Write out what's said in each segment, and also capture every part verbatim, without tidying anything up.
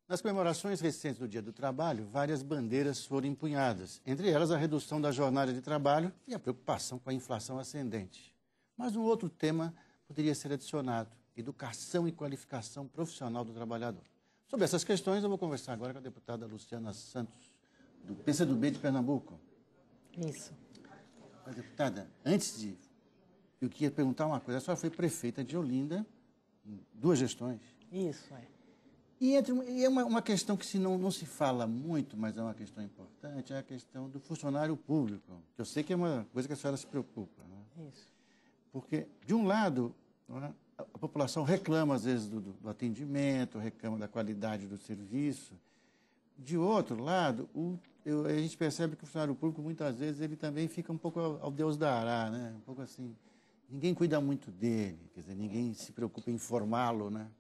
Nas comemorações recentes do Dia do Trabalho, várias bandeiras foram empunhadas, entre elas a redução da jornada de trabalho e a preocupação com a inflação ascendente. Mas um outro tema poderia ser adicionado: educação e qualificação profissional do trabalhador. Sobre essas questões, eu vou conversar agora com a deputada Luciana Santos, do P C do B de Pernambuco. Isso. Mas, deputada, antes de... Eu queria perguntar uma coisa. A senhora foi prefeita de Olinda em duas gestões. Isso, é. E, entre, e é uma, uma questão que se não, não se fala muito, mas é uma questão importante, é a questão do funcionário público, que eu sei que é uma coisa que a senhora se preocupa. Né? Isso. Porque, de um lado, né, a, a população reclama, às vezes, do, do atendimento, reclama da qualidade do serviço. De outro lado, o, eu, a gente percebe que o funcionário público, muitas vezes, ele também fica um pouco ao, ao Deus dará, né? Um pouco assim, ninguém cuida muito dele, quer dizer, ninguém se preocupa em formá-lo, né?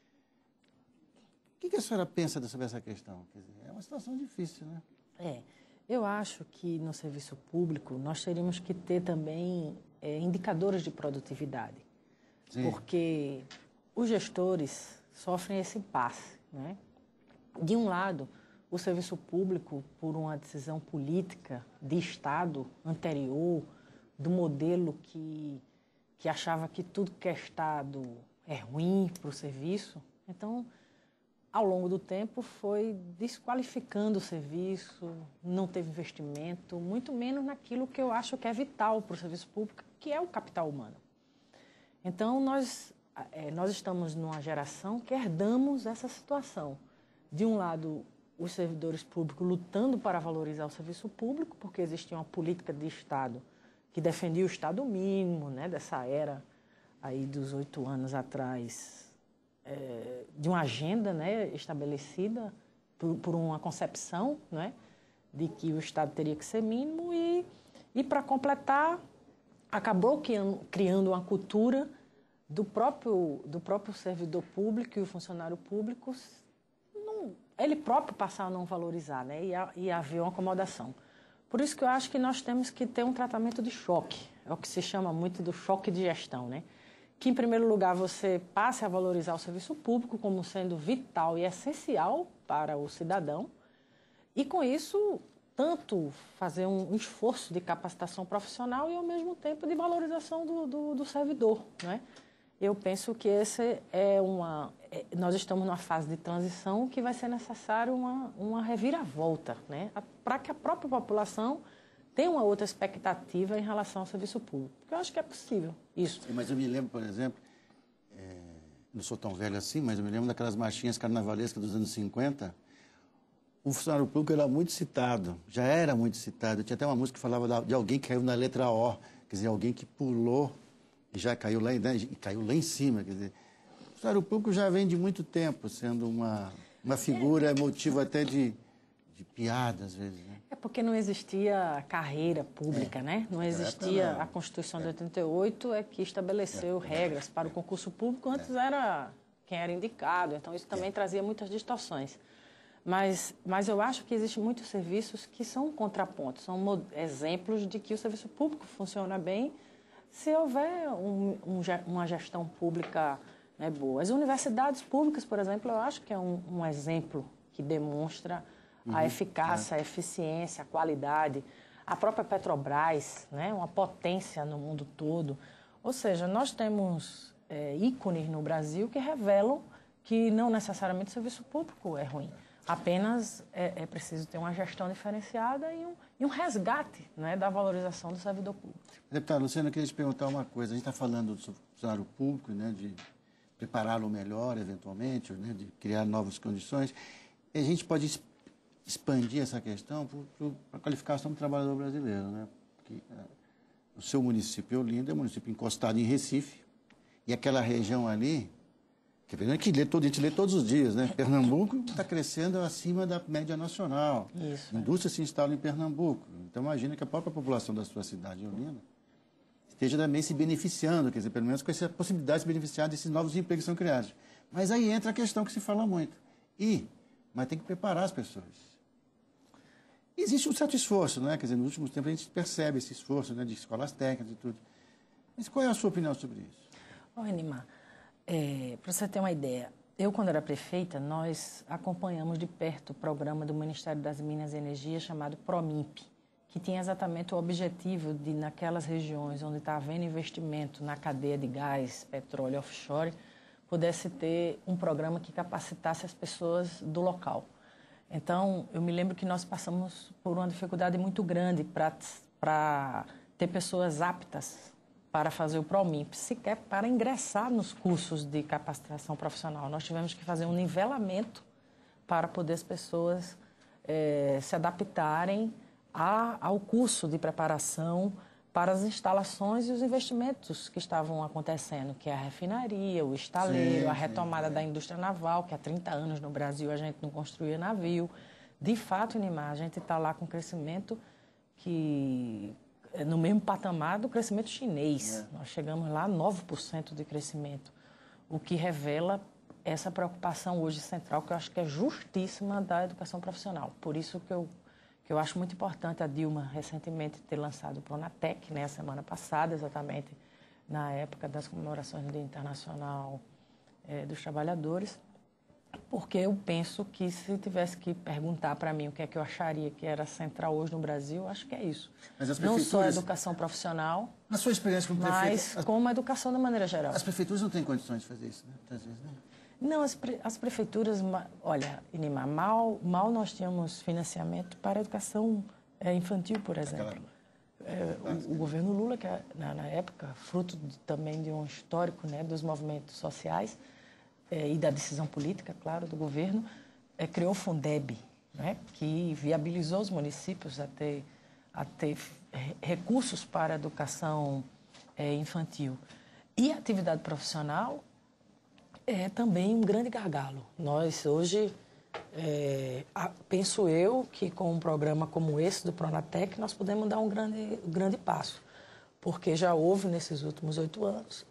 O que, que a senhora pensa sobre essa questão? Quer dizer, é uma situação difícil, né? É, eu acho que no serviço público nós teríamos que ter também é, indicadores de produtividade. Sim. Porque os gestores sofrem esse impasse, né? De um lado, o serviço público, por uma decisão política de Estado anterior, do modelo que, que achava que tudo que é Estado é ruim para o serviço, então, ao longo do tempo, foi desqualificando o serviço, não teve investimento, muito menos naquilo que eu acho que é vital para o serviço público, que é o capital humano. Então, nós, é, nós estamos numa geração que herdamos essa situação. De um lado, os servidores públicos lutando para valorizar o serviço público, porque existia uma política de Estado que defendia o Estado mínimo, né, dessa era aí dos oito anos atrás, é, de uma agenda, né, estabelecida por, por uma concepção, né, de que o Estado teria que ser mínimo e, e para completar, acabou criando uma cultura do próprio, do próprio servidor público e o funcionário público, não, ele próprio passar a não valorizar, né, e, a, e haver uma acomodação. Por isso que eu acho que nós temos que ter um tratamento de choque, é o que se chama muito do choque de gestão, né? Que, em primeiro lugar, você passe a valorizar o serviço público como sendo vital e essencial para o cidadão e, com isso, tanto fazer um esforço de capacitação profissional e, ao mesmo tempo, de valorização do, do, do servidor, né? Eu penso que esse é uma... É, nós estamos numa fase de transição que vai ser necessário uma, uma reviravolta, né? Para que a própria população tenha uma outra expectativa em relação ao serviço público. Porque eu acho que é possível isso. Mas eu me lembro, por exemplo, é, não sou tão velho assim, mas eu me lembro daquelas marchinhas carnavalescas dos anos cinquenta. O funcionário público era muito citado, já era muito citado. Tinha até uma música que falava de alguém que caiu na letra O, quer dizer, alguém que pulou e já caiu lá, né, e caiu lá em cima. Quer dizer, o funcionário público já vem de muito tempo sendo uma, uma figura é. motivo até de, de piada, às vezes. Né? É porque não existia carreira pública, é. né? Não existia... A Constituição é. de oitenta e oito é que estabeleceu é. regras para o concurso público. Antes é. era quem era indicado, então isso também é. trazia muitas distorções. Mas, mas eu acho que existem muitos serviços que são contrapontos, são exemplos de que o serviço público funciona bem se houver um, um, uma gestão pública, né, boa. As universidades públicas, por exemplo, eu acho que é um, um exemplo que demonstra uhum, a eficácia, é. a eficiência, a qualidade. A própria Petrobras, né, uma potência no mundo todo. Ou seja, nós temos é, ícones no Brasil que revelam que não necessariamente o serviço público é ruim. Apenas é, é preciso ter uma gestão diferenciada e um, e um resgate, né, da valorização do servidor público. Deputada Luciana, eu queria te perguntar uma coisa. A gente está falando do funcionário público, né, de prepará-lo melhor, eventualmente, né, de criar novas condições. E a gente pode expandir essa questão para a qualificação do trabalhador brasileiro. Né? Porque, é, o seu município, Olinda, é um município encostado em Recife, e aquela região ali... Que a gente lê, todo, a gente lê todos os dias, né? Pernambuco está crescendo acima da média nacional. Isso. Indústria se instala em Pernambuco. Então, imagina que a própria população da sua cidade, Olinda, esteja também se beneficiando, quer dizer, pelo menos com essa possibilidade de se beneficiar desses novos empregos que são criados. Mas aí entra a questão que se fala muito. E, mas tem que preparar as pessoas. Existe um certo esforço, né? Quer dizer, nos últimos tempos a gente percebe esse esforço, né, de escolas técnicas e tudo. Mas qual é a sua opinião sobre isso? Ô, Enimar, É, para você ter uma ideia, eu, quando era prefeita, nós acompanhamos de perto o programa do Ministério das Minas e Energia chamado PROMIMP, que tinha exatamente o objetivo de, naquelas regiões onde está havendo investimento na cadeia de gás, petróleo offshore, pudesse ter um programa que capacitasse as pessoas do local. Então, eu me lembro que nós passamos por uma dificuldade muito grande para ter pessoas aptas para fazer o PROMIMP, sequer para ingressar nos cursos de capacitação profissional. Nós tivemos que fazer um nivelamento para poder as pessoas eh, se adaptarem a, ao curso de preparação para as instalações e os investimentos que estavam acontecendo, que é a refinaria, o estaleiro, sim, a retomada sim, da indústria naval, que há trinta anos no Brasil a gente não construía navio. De fato, Inimar, a gente está lá com crescimento que... no mesmo patamar do crescimento chinês. É. Nós chegamos lá a nove por cento de crescimento, o que revela essa preocupação hoje central, que eu acho que é justíssima da educação profissional. Por isso que eu, que eu acho muito importante a Dilma recentemente ter lançado o Pronatec, né, a semana passada, exatamente na época das comemorações do Dia Internacional eh, dos Trabalhadores, porque eu penso que se tivesse que perguntar para mim o que é que eu acharia que era central hoje no Brasil, acho que é isso. Mas as prefeituras... Não só a educação profissional, na sua experiência como prefeita, mas as... como a educação de maneira geral. As prefeituras não têm condições de fazer isso, né? Muitas vezes, né? Não, as, pre... as prefeituras... Olha, Inimar, mal, mal nós tínhamos financiamento para a educação é, infantil, por exemplo. Aquela... É, o, o governo Lula, que na, na época, fruto de, também de um histórico, né, dos movimentos sociais, É, e da decisão política, claro, do governo, é, criou o Fundeb, né, que viabilizou os municípios a ter, a ter recursos para a educação é, infantil. E a atividade profissional é também um grande gargalo. Nós, hoje, é, a, penso eu que com um programa como esse do Pronatec, nós podemos dar um grande, um grande passo, porque já houve, nesses últimos oito anos,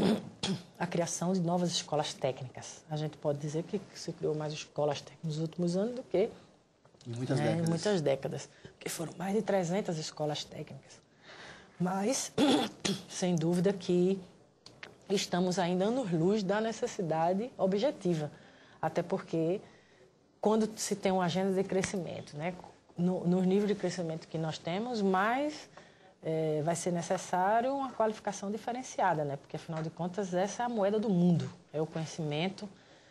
a criação de novas escolas técnicas. A gente pode dizer que se criou mais escolas técnicas nos últimos anos do que em muitas, né, décadas. Em muitas décadas, porque foram mais de trezentas escolas técnicas. Mas, sem dúvida que estamos ainda anos-luz da necessidade objetiva, até porque quando se tem uma agenda de crescimento, né, no, no nível de crescimento que nós temos, mais... É, vai ser necessário uma qualificação diferenciada, né? Porque, afinal de contas, essa é a moeda do mundo. É o conhecimento,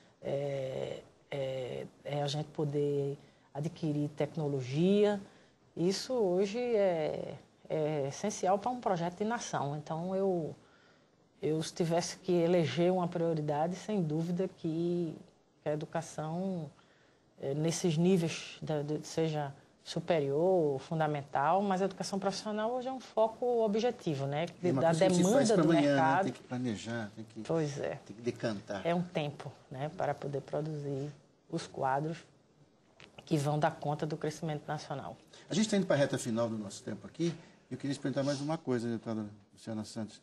é, é, é a gente poder adquirir tecnologia. Isso, hoje, é, é essencial para um projeto de nação. Então, eu, eu, se tivesse que eleger uma prioridade, sem dúvida que, que a educação, é, nesses níveis, de, de, seja... superior, fundamental, mas a educação profissional hoje é um foco objetivo, né? É da demanda do amanhã, mercado. Né? Tem que planejar, tem que, pois é. tem que decantar. É um tempo, né, para poder produzir os quadros que vão dar conta do crescimento nacional. A gente está indo para a reta final do nosso tempo aqui. Eu queria te perguntar mais uma coisa, deputada Luciana Santos.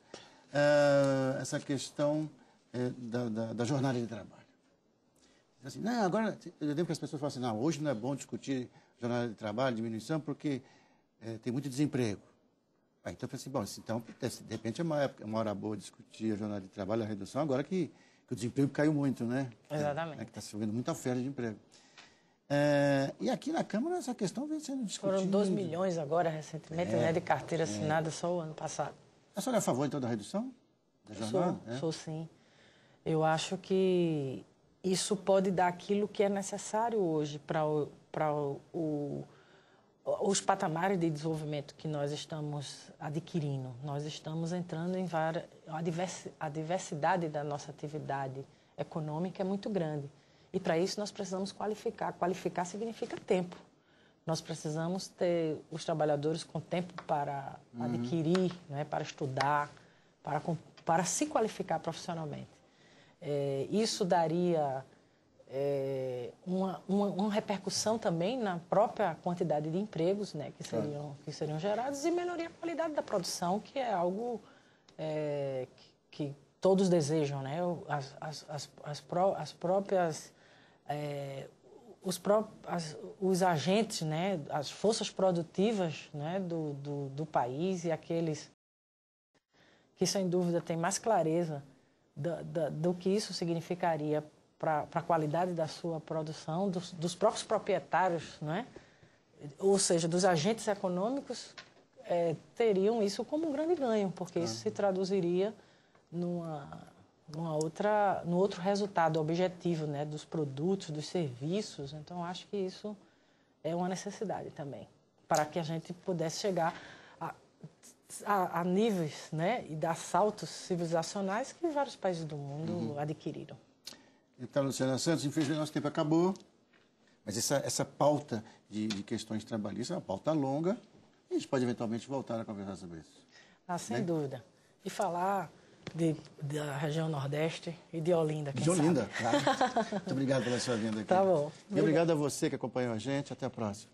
Uh, essa questão é, da, da, da jornada de trabalho. Assim, não, agora, eu lembro que as pessoas falam assim, não, hoje não é bom discutir jornada de trabalho, diminuição, porque é, tem muito desemprego. Ah, então, eu falei assim, bom, então, de repente é uma, época, uma hora boa discutir a jornada de trabalho, a redução, agora que, que o desemprego caiu muito, né? Exatamente. É, é que está chovendo muita oferta de emprego. É, e aqui na Câmara essa questão vem sendo discutida. Foram dois milhões agora, recentemente, é, né, de carteira assinada é. só o ano passado. A senhora é a favor, então, da redução da jornada? Sou, é? sou sim. Eu acho que isso pode dar aquilo que é necessário hoje para o, para o, o, os patamares de desenvolvimento que nós estamos adquirindo. Nós estamos entrando em várias... A diversidade da nossa atividade econômica é muito grande. E, para isso, nós precisamos qualificar. Qualificar significa tempo. Nós precisamos ter os trabalhadores com tempo para uhum. adquirir, né, para estudar, para, para se qualificar profissionalmente. É, isso daria é, uma, uma, uma repercussão também na própria quantidade de empregos, né, que, seriam, que seriam gerados, e melhoria a qualidade da produção, que é algo é, que, que todos desejam, né? As, as, as, as, pró, as próprias... É, os, pró, as, os agentes, né, as forças produtivas, né, do, do, do país e aqueles que, sem dúvida, têm mais clareza Do, do, do que isso significaria para a qualidade da sua produção, dos, dos próprios proprietários, não é? Ou seja, dos agentes econômicos, é, teriam isso como um grande ganho, porque isso se traduziria numa, numa outra, num outro resultado objetivo, né, dos produtos, dos serviços. Então, acho que isso é uma necessidade também, para que a gente pudesse chegar a, a, a níveis, né, e dar saltos civilizacionais que vários países do mundo uhum. adquiriram. Então, Luciana Santos, infelizmente nosso tempo acabou, mas essa, essa pauta de, de questões trabalhistas é uma pauta longa e a gente pode eventualmente voltar a conversar sobre isso. Ah, sem né? dúvida. E falar de, da região Nordeste e de Olinda, quem De Olinda, sabe. claro. Muito obrigado pela sua vinda aqui. Tá bom. E obrigado a você que acompanhou a gente. Até a próxima.